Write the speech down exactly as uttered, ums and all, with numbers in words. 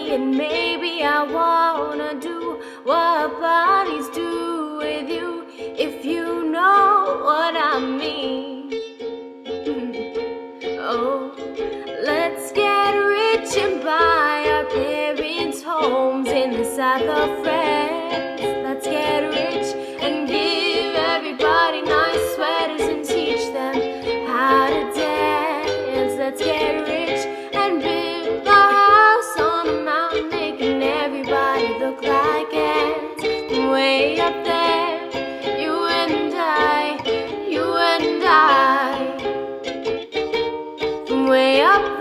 and maybe I wanna do what bodies do with you, if you know what I mean. Oh, let's get rich and buy our parents' homes in the south of France. Let's get rich and give everybody nice sweaters and teach them how to dance. Let's get rich and build a house on a mountain, making everybody look like ants. Way up there, you and I, you and I. Way up